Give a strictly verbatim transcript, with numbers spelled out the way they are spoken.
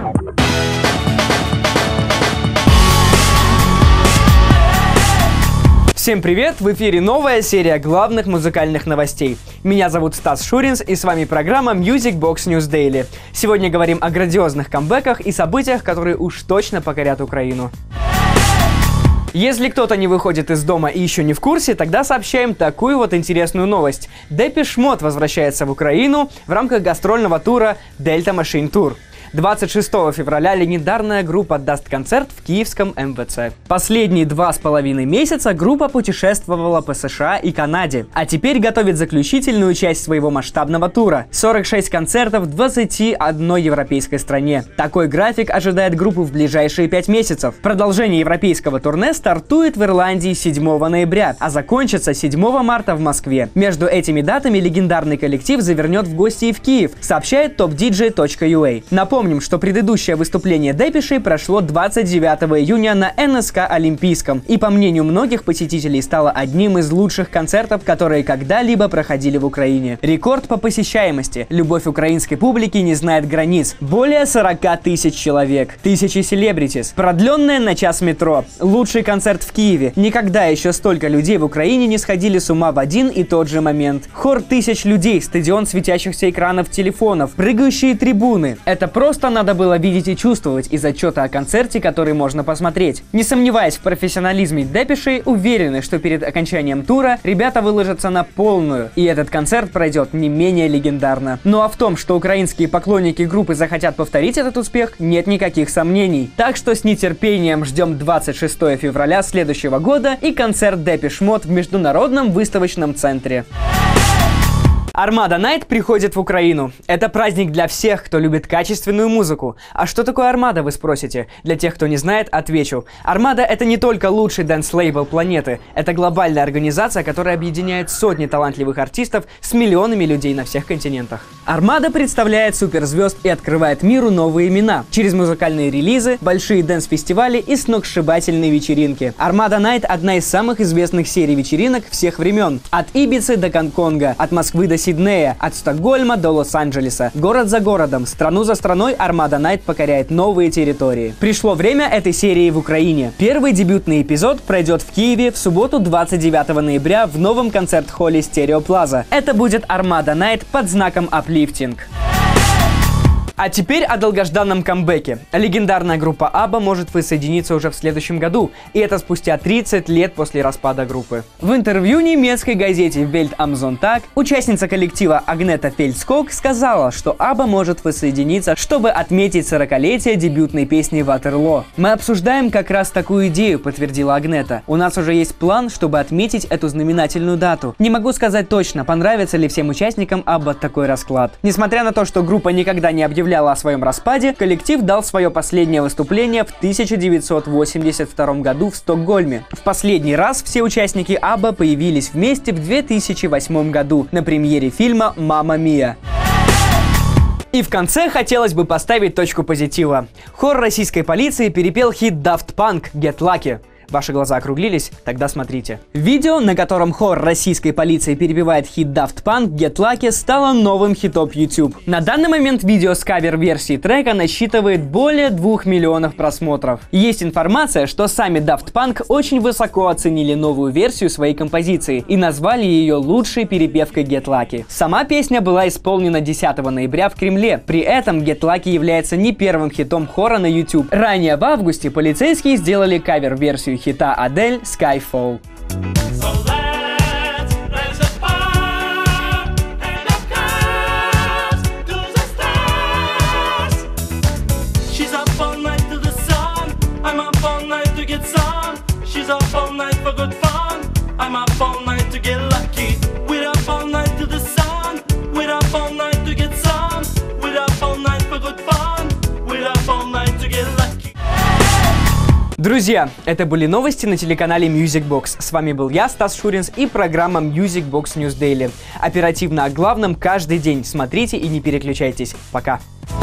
Всем привет! В эфире новая серия главных музыкальных новостей. Меня зовут Стас Шуринс, и с вами программа Music Box News Daily. Сегодня говорим о грандиозных камбэках и событиях, которые уж точно покорят Украину. Если кто-то не выходит из дома и еще не в курсе, тогда сообщаем такую вот интересную новость. Депеш Мод возвращается в Украину в рамках гастрольного тура Delta Machine Tour. двадцать шестого февраля легендарная группа даст концерт в киевском эм вэ цэ. Последние два с половиной месяца группа путешествовала по США и Канаде, а теперь готовит заключительную часть своего масштабного тура. сорок шесть концертов в двадцати одной европейской стране. Такой график ожидает группу в ближайшие пять месяцев. Продолжение европейского турне стартует в Ирландии седьмого ноября, а закончится седьмого марта в Москве. Между этими датами легендарный коллектив завернет в гости и в Киев, сообщает топ диджей точка ю а. Напомню, Помним, что предыдущее выступление Депешей прошло двадцать девятого июня на эн эс ка Олимпийском, и по мнению многих посетителей стало одним из лучших концертов, которые когда-либо проходили в Украине. Рекорд по посещаемости. Любовь украинской публики не знает границ. Более сорока тысяч человек. Тысячи селебритис. Продленное на час метро. Лучший концерт в Киеве. Никогда еще столько людей в Украине не сходили с ума в один и тот же момент. Хор тысяч людей, стадион светящихся экранов телефонов, прыгающие трибуны. Это просто Просто надо было видеть и чувствовать из отчета о концерте, который можно посмотреть. Не сомневаясь в профессионализме Депешей, уверены, что перед окончанием тура ребята выложатся на полную, и этот концерт пройдет не менее легендарно. Ну а в том, что украинские поклонники группы захотят повторить этот успех, нет никаких сомнений. Так что с нетерпением ждем двадцать шестого февраля следующего года и концерт Депеш Мод в Международном выставочном центре. Armada Night приходит в Украину. Это праздник для всех, кто любит качественную музыку. А что такое Armada, вы спросите? Для тех, кто не знает, отвечу. Armada — это не только лучший дэнс-лейбл планеты. Это глобальная организация, которая объединяет сотни талантливых артистов с миллионами людей на всех континентах. Armada представляет суперзвезд и открывает миру новые имена. Через музыкальные релизы, большие дэнс-фестивали и сногсшибательные вечеринки. Armada Night — одна из самых известных серий вечеринок всех времен. От Ибицы до Гонконга, от Москвы до Сиднея, от Стокгольма до Лос-Анджелеса. Город за городом, страну за страной Armada Night покоряет новые территории. Пришло время этой серии в Украине. Первый дебютный эпизод пройдет в Киеве в субботу двадцать девятого ноября в новом концерт-холле Стерео Плаза. Это будет Armada Night под знаком Uplifting. А теперь о долгожданном камбэке. Легендарная группа Абба может воссоединиться уже в следующем году, и это спустя тридцать лет после распада группы. В интервью немецкой газете Welt am Sonntag участница коллектива Агнета Фельдског сказала, что Абба может воссоединиться, чтобы отметить сорокалетие дебютной песни «Ватерлоо». «Мы обсуждаем как раз такую идею», — подтвердила Агнета. «У нас уже есть план, чтобы отметить эту знаменательную дату. Не могу сказать точно, понравится ли всем участникам Абба такой расклад». Несмотря на то, что группа никогда не объявляла о своем распаде, коллектив дал свое последнее выступление в тысяча девятьсот восемьдесят втором году в Стокгольме. В последний раз все участники Абба появились вместе в две тысячи восьмом году на премьере фильма «Мамма Мия». И в конце хотелось бы поставить точку позитива. Хор российской полиции перепел хит Daft Punk «Get Lucky». Ваши глаза округлились? Тогда смотрите. Видео, на котором хор российской полиции перепевает хит Daft Punk «Get Lucky», стало новым хитом YouTube. На данный момент видео с кавер-версией трека насчитывает более двух миллионов просмотров. Есть информация, что сами Daft Punk очень высоко оценили новую версию своей композиции и назвали ее лучшей перепевкой Get Lucky. Сама песня была исполнена десятого ноября в Кремле. При этом Get Lucky является не первым хитом хора на YouTube. Ранее в августе полицейские сделали кавер-версию хита Адель «Skyfall». Друзья, это были новости на телеканале Music Box. С вами был я, Стас Шуринс, и программа Music Box News Daily. Оперативно о главном каждый день. Смотрите и не переключайтесь. Пока.